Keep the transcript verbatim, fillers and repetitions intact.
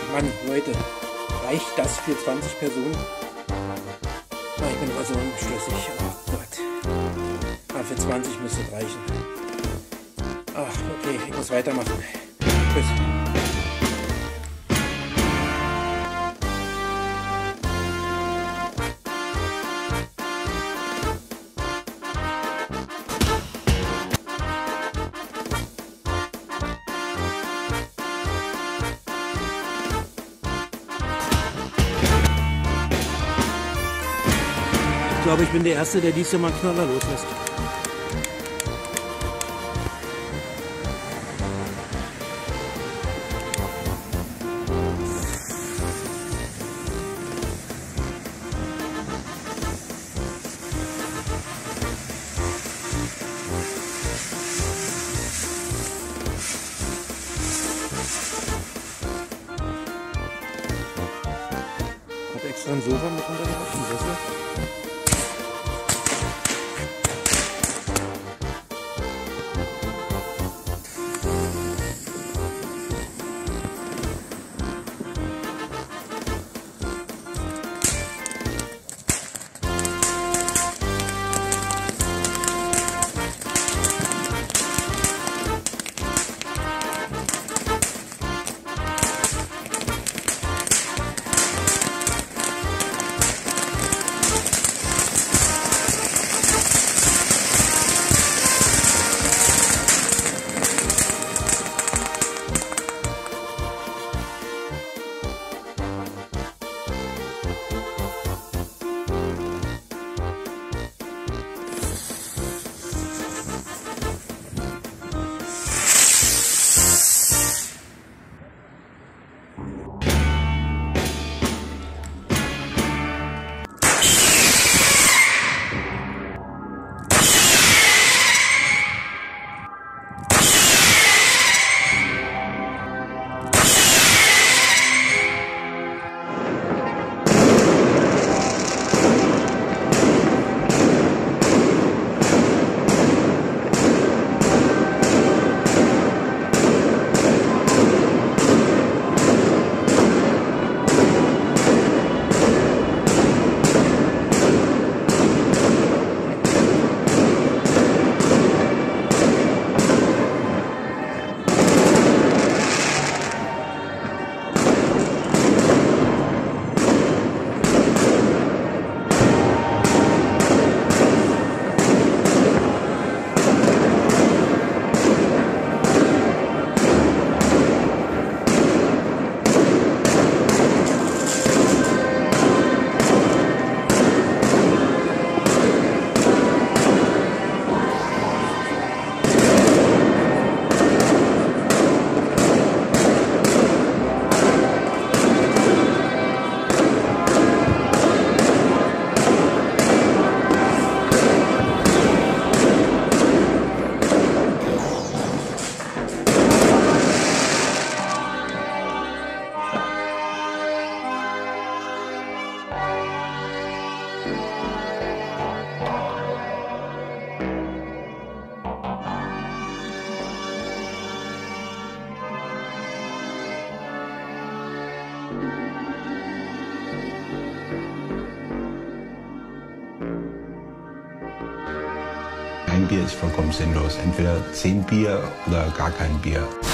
Mann, Leute, reicht das für zwanzig Personen? Ah, ich bin aber so unschlüssig. Oh Gott. Ah, für zwanzig müsste es reichen. Ach, okay, ich muss weitermachen. Tschüss. Ich glaube, ich bin der Erste, der dies Jahr mal einen Knaller loslässt. Hat extra ein Sofa mit runtergebracht, ein Sessel. Ein Bier ist vollkommen sinnlos. Entweder zehn Bier oder gar kein Bier.